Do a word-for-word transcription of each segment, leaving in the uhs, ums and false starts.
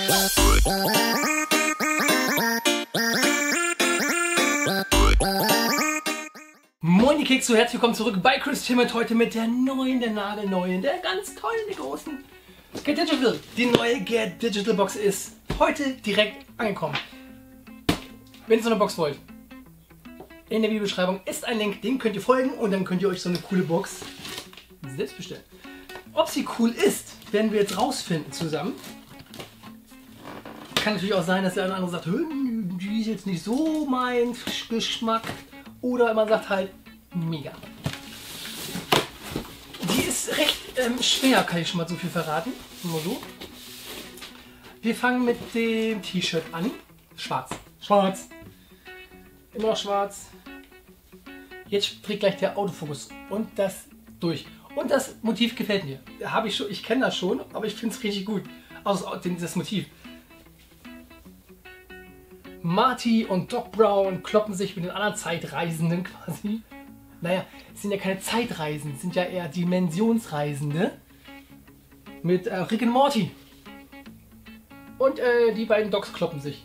Moin die Kekse, herzlich willkommen zurück bei Chris Timmet, heute mit der neuen, der nagelneuen, der ganz tollen, der großen Get Digital. Die neue Get Digital Box ist heute direkt angekommen. Wenn ihr so eine Box wollt, in der Videobeschreibung ist ein Link, den könnt ihr folgen und dann könnt ihr euch so eine coole Box selbst bestellen. Ob sie cool ist, werden wir jetzt rausfinden zusammen. Kann natürlich auch sein, dass der eine oder andere sagt, die ist jetzt nicht so mein Geschmack. Oder man sagt halt, mega. Die ist recht ähm, schwer, kann ich schon mal so viel verraten. Nur so. Wir fangen mit dem T-Shirt an. Schwarz. Schwarz. Immer noch schwarz. Jetzt springt gleich der Autofokus und das durch. Und das Motiv gefällt mir. Habe ich schon, ich kenne das schon, aber ich finde es richtig gut. Also das Motiv. Marty und Doc Brown kloppen sich mit den anderen Zeitreisenden quasi. Naja, es sind ja keine Zeitreisen, es sind ja eher Dimensionsreisende. Mit äh, Rick und Morty. Und äh, die beiden Docs kloppen sich.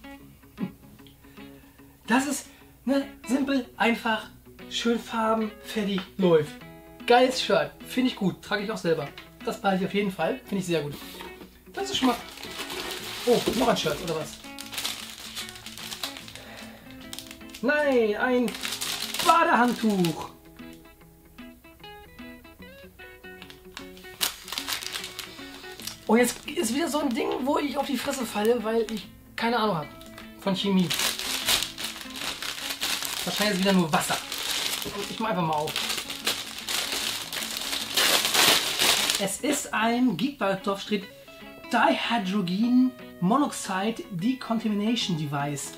Das ist ne, simpel, einfach, schön Farben, fertig, läuft. Geiles Shirt, finde ich gut, trage ich auch selber. Das behalte ich auf jeden Fall, finde ich sehr gut. Das ist schon mal... Oh, noch ein Shirt, oder was? Nein, ein Badehandtuch. Und jetzt ist wieder so ein Ding, wo ich auf die Fresse falle, weil ich keine Ahnung habe von Chemie. Wahrscheinlich ist wieder nur Wasser. Und ich mache einfach mal auf. Es ist ein Geekbaltov steht Dihydrogen Monoxide Decontamination Device.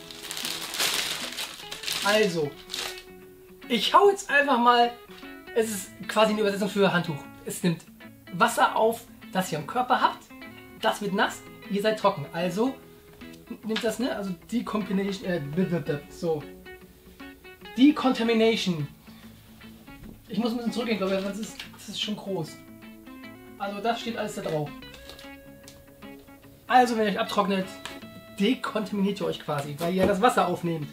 Also, ich hau jetzt einfach mal, es ist quasi eine Übersetzung für Handtuch. Es nimmt Wasser auf, das ihr am Körper habt, das wird nass, ihr seid trocken. Also, nimmt das, ne? Also, Decontamination, äh, so. Decontamination. Ich muss ein bisschen zurückgehen, glaube ich, sonst ist das ist schon groß. Also, das steht alles da drauf. Also, wenn ihr euch abtrocknet, dekontaminiert ihr euch quasi, weil ihr das Wasser aufnehmt.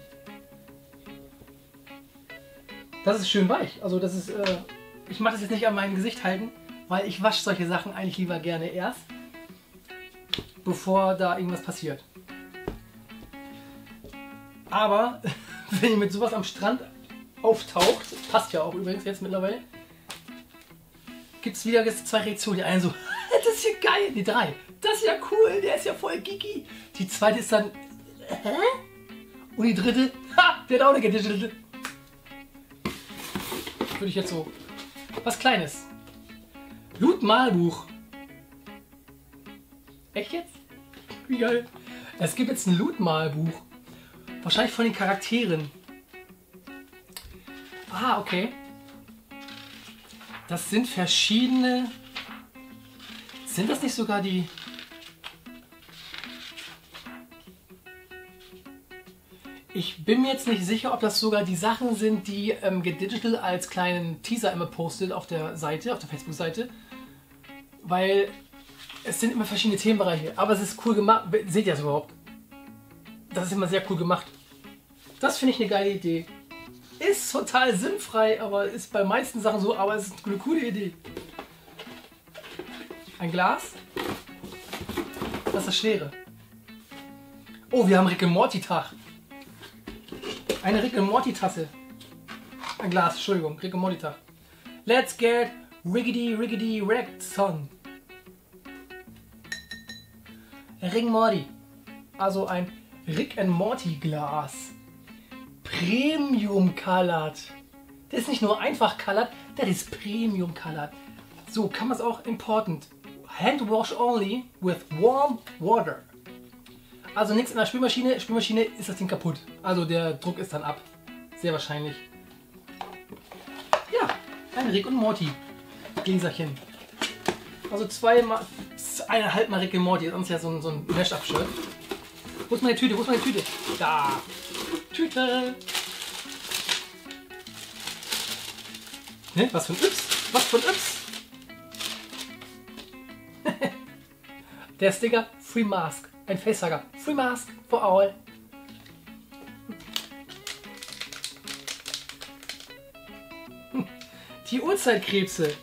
Das ist schön weich. Also das ist, äh, ich mache das jetzt nicht an meinem Gesicht halten, weil ich wasche solche Sachen eigentlich lieber gerne erst, bevor da irgendwas passiert. Aber wenn ihr mit sowas am Strand auftaucht, passt ja auch übrigens jetzt mittlerweile, gibt es wieder jetzt zwei Reaktionen. Die eine so, das ist ja geil, die drei, das ist ja cool, der ist ja voll geeky. Die zweite ist dann, hä? Und die dritte, ha, der hat auch eine Digital. Würde ich jetzt so. Was Kleines. Loot-Malbuch. Echt jetzt? Wie geil. Es gibt jetzt ein Loot-Malbuch. Wahrscheinlich von den Charakteren. Ah, okay. Das sind verschiedene. Sind das nicht sogar die. Ich bin mir jetzt nicht sicher, ob das sogar die Sachen sind, die ähm, Get Digital als kleinen Teaser immer postet auf der Seite, auf der Facebook-Seite. Weil es sind immer verschiedene Themenbereiche. Aber es ist cool gemacht. Seht ihr das überhaupt? Das ist immer sehr cool gemacht. Das finde ich eine geile Idee. Ist total sinnfrei, aber ist bei meisten Sachen so. Aber es ist eine coole Idee. Ein Glas. Das ist das Schwere. Oh, wir haben Rick und Morty Tag. Eine Rick und Morty Tasse. Ein Glas, Entschuldigung, Rick und Morty Tag. Let's get riggedy riggedy wrecked son. Rick und Morty. Also ein Rick and Morty Glas. Premium colored. Das ist nicht nur einfach colored, das ist Premium colored. So kann man es auch important. Hand wash only with warm water. Also nichts in der Spülmaschine. Spülmaschine ist das Ding kaputt. Also der Druck ist dann ab. Sehr wahrscheinlich. Ja, ein Rick und Morty Gläserchen. Also zweimal, eineinhalb Mal Rick und Morty. Sonst ja so ein, so ein Mash-Up-Shirt. Wo ist meine Tüte? Wo ist meine Tüte? Da. Tüte. Ne? Was für ein Yps? Was für ein Yps? Der Sticker, Free Mask. Ein Facehugger. Free Mask for all. Die Urzeitkrebse.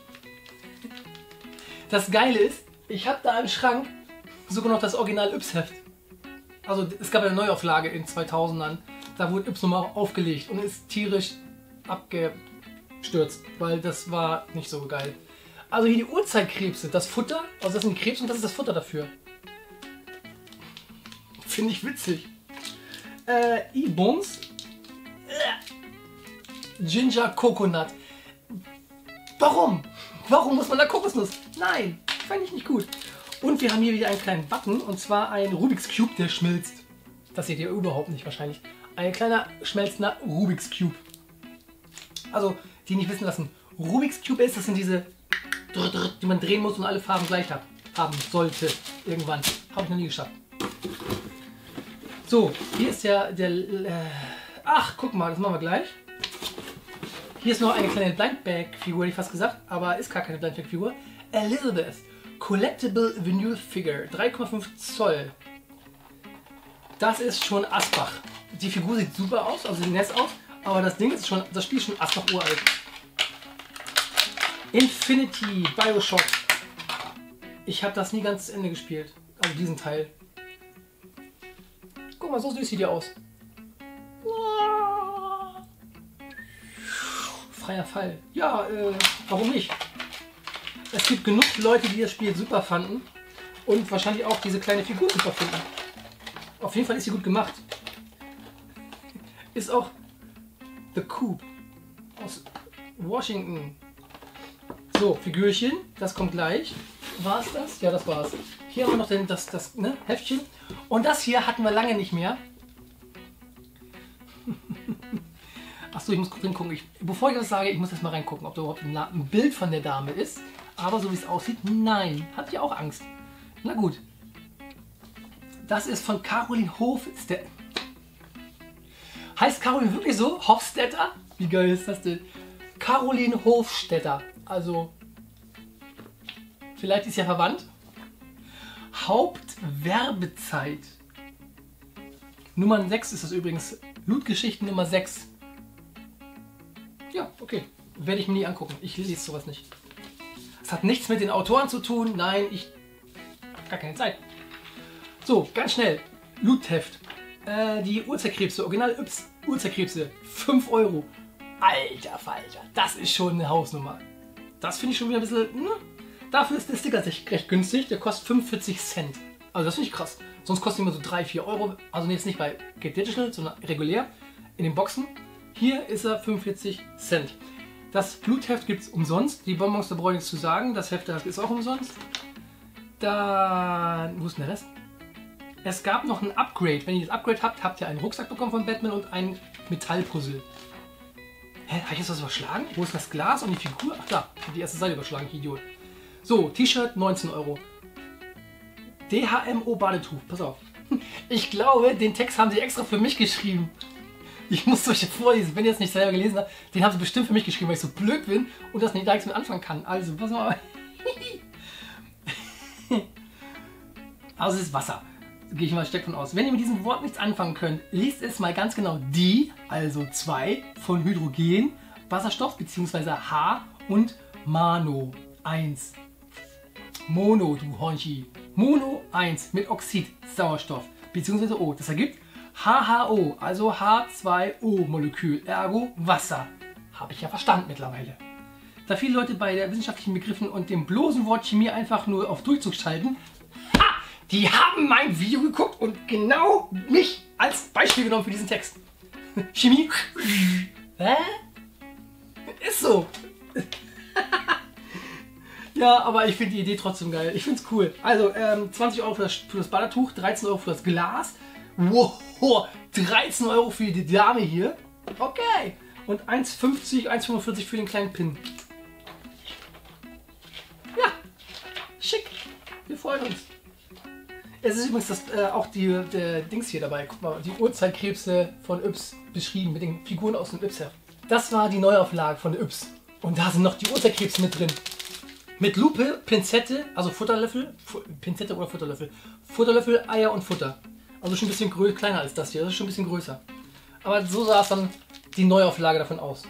Das Geile ist, ich habe da im Schrank sogar noch das Original Yps-Heft. Also es gab eine Neuauflage in zweitausendern. Da wurde Yps nochmal aufgelegt und ist tierisch abgestürzt, weil das war nicht so geil. Also hier die Urzeitkrebse, das Futter, also das sind die Krebse und das ist das Futter dafür. Finde ich witzig. Äh, E-Bones. Äh. Ginger Coconut. Warum? Warum muss man da Kokosnuss? Nein, fand ich nicht gut. Und wir haben hier wieder einen kleinen Button, und zwar ein Rubik's Cube, der schmilzt. Das seht ihr überhaupt nicht wahrscheinlich. Ein kleiner schmelzender Rubik's Cube. Also, die nicht wissen lassen. Rubik's Cube ist, das sind diese, die man drehen muss und alle Farben gleich hat, haben sollte. Irgendwann. Habe ich noch nie geschafft. So, hier ist ja der... Äh, ach, guck mal, das machen wir gleich. Hier ist noch eine kleine Blindbag-Figur, hätte ich fast gesagt, aber ist gar keine Blindbag-Figur. Elizabeth. Collectible Vinyl Figure. drei Komma fünf Zoll. Das ist schon Asbach. Die Figur sieht super aus, also sieht nett aus, aber das Ding ist schon, das Spiel ist schon Asbach uralt. Infinity Bioshock. Ich habe das nie ganz zu Ende gespielt. Also diesen Teil. Guck mal, so süß sieht die aus. Freier Fall. Ja, äh, warum nicht? Es gibt genug Leute, die das Spiel super fanden und wahrscheinlich auch diese kleine Figur super finden. Auf jeden Fall ist sie gut gemacht. Ist auch The Coop aus Washington. So, Figürchen, das kommt gleich. War es das? Ja, das war's. Hier haben wir noch den, das, das ne, Heftchen. Und das hier hatten wir lange nicht mehr. Achso, ich muss drin gucken. Ich, bevor ich das sage, ich muss erst mal reingucken, ob da überhaupt ein, ein Bild von der Dame ist. Aber so wie es aussieht, nein. Habt ihr auch Angst? Na gut. Das ist von Caroline Hofstetter. Heißt Caroline wirklich so? Hofstetter? Wie geil ist das denn? Caroline Hofstetter. Also, vielleicht ist ja verwandt. Hauptwerbezeit. Nummer sechs ist das übrigens. Loot-Geschichten Nummer sechs. Ja, okay. Werde ich mir nie angucken. Ich lese sowas nicht. Es hat nichts mit den Autoren zu tun. Nein, ich habe gar keine Zeit. So, ganz schnell. Loot-Heft. Äh, die Urzeitkrebse. Original Yps Urzeitkrebse. fünf Euro. Alter Falter. Das ist schon eine Hausnummer. Das finde ich schon wieder ein bisschen... Ne? Dafür ist der Sticker recht günstig. Der kostet fünfundvierzig Cent. Also das finde ich krass. Sonst kostet immer so drei, vier Euro. Also jetzt nicht bei Get Digital, sondern regulär. In den Boxen. Hier ist er fünfundvierzig Cent. Das Blutheft gibt es umsonst. Die Bonbons, da brauche ich nichts zu sagen. Das Heft das ist auch umsonst. Da... Wo ist denn der Rest? Es gab noch ein Upgrade. Wenn ihr das Upgrade habt, habt ihr einen Rucksack bekommen von Batman und ein Metallpuzzle. Hä? Habe ich jetzt was überschlagen? Wo ist das Glas und die Figur? Ach klar, ich habe die erste Seite überschlagen, ich Idiot. So, T-Shirt neunzehn Euro. D H M O Badetuch. Pass auf. Ich glaube, den Text haben sie extra für mich geschrieben. Ich muss euch vorlesen, wenn ihr es nicht selber gelesen habt. Den haben sie bestimmt für mich geschrieben, weil ich so blöd bin und das nicht direkt mit anfangen kann. Also, pass mal. Also, es ist Wasser. Gehe ich mal stark von aus. Wenn ihr mit diesem Wort nichts anfangen könnt, lest es mal ganz genau. Die, also zwei, von Hydrogen, Wasserstoff bzw. H und Mano eins. Mono, du Hornchi. Mono eins mit Oxid, Sauerstoff bzw. O. Das ergibt H H O, also H zwei O Molekül, ergo Wasser. Habe ich ja verstanden mittlerweile. Da viele Leute bei der wissenschaftlichen Begriffen und dem bloßen Wort Chemie einfach nur auf Durchzug schalten, ha, die haben mein Video geguckt und genau mich als Beispiel genommen für diesen Text. Chemie. Hä? Ist so. Ja, aber ich finde die Idee trotzdem geil. Ich finde es cool. Also ähm, zwanzig Euro für das, für das Badetuch, dreizehn Euro für das Glas. Wow, dreizehn Euro für die Dame hier. Okay. Und eins fünfzig, eins fünfundvierzig für den kleinen Pin. Ja, schick. Wir freuen uns. Es ist übrigens das, äh, auch die der Dings hier dabei. Guck mal, die Urzeitkrebse von Yps beschrieben mit den Figuren aus dem Yps-Heft. Das war die Neuauflage von Yps. Und da sind noch die Urzeitkrebse mit drin. Mit Lupe, Pinzette, also Futterlöffel, Fu Pinzette oder Futterlöffel, Futterlöffel, Eier und Futter. Also schon ein bisschen grö kleiner als das hier, das ist schon ein bisschen größer. Aber so sah es dann die Neuauflage davon aus.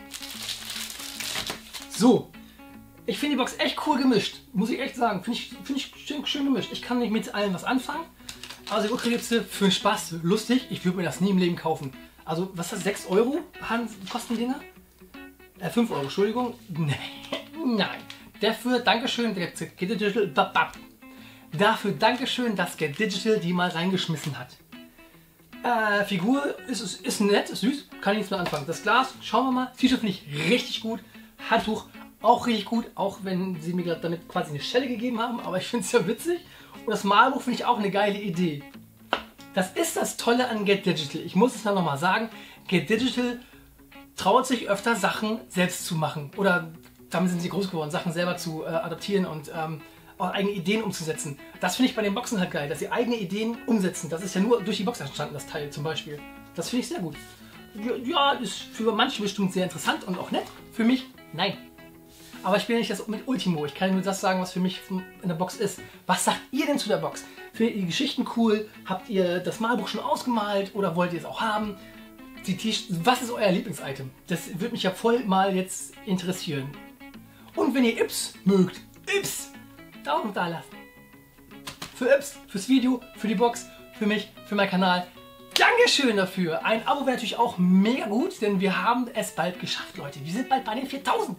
So, ich finde die Box echt cool gemischt, muss ich echt sagen. Finde ich, find ich schön, schön gemischt. Ich kann nicht mit allem was anfangen. Also die Ukulele für den Spaß, lustig. Ich würde mir das nie im Leben kaufen. Also, was ist das? sechs Euro kosten die Dinger? Äh, fünf Euro, Entschuldigung. Nee, nein. Dafür Dankeschön, der Get Digital. Dafür Dankeschön, dass Get Digital die mal reingeschmissen hat. Äh, Figur ist, ist, ist nett, ist süß. Kann ich nichts mehr anfangen. Das Glas, schauen wir mal. T-Shirt finde ich richtig gut. Handtuch auch richtig gut. Auch wenn sie mir damit quasi eine Schelle gegeben haben. Aber ich finde es ja witzig. Und das Malbuch finde ich auch eine geile Idee. Das ist das Tolle an Get Digital. Ich muss es dann nochmal sagen. Get Digital traut sich öfter Sachen selbst zu machen. Oder damit sind sie groß geworden, Sachen selber zu äh, adaptieren und ähm, auch eigene Ideen umzusetzen. Das finde ich bei den Boxen halt geil, dass sie eigene Ideen umsetzen. Das ist ja nur durch die Box entstanden, das Teil zum Beispiel. Das finde ich sehr gut. Ja, ist für manche bestimmt sehr interessant und auch nett. Für mich, nein. Aber ich bin ja nicht das mit Ultimo. Ich kann nur das sagen, was für mich in der Box ist. Was sagt ihr denn zu der Box? Findet ihr die Geschichten cool? Habt ihr das Malbuch schon ausgemalt oder wollt ihr es auch haben? Die was ist euer Lieblingsitem? Das würde mich ja voll mal jetzt interessieren. Und wenn ihr Ips mögt, Ips, Daumen da lassen. Für Ips, fürs Video, für die Box, für mich, für meinen Kanal. Dankeschön dafür. Ein Abo wäre natürlich auch mega gut, denn wir haben es bald geschafft, Leute. Wir sind bald bei den viertausend.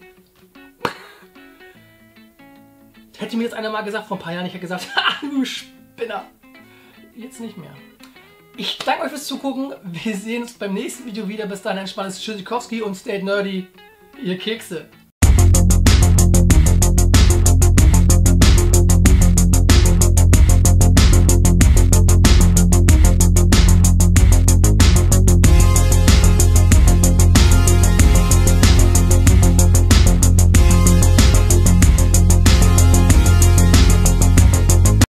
Hätte mir jetzt einer mal gesagt, vor ein paar Jahren, ich hätte gesagt, ha, du Spinner. Jetzt nicht mehr. Ich danke euch fürs Zugucken. Wir sehen uns beim nächsten Video wieder. Bis dahin, entspanntes Tschüssikowski und stay nerdy. Ihr Kekse.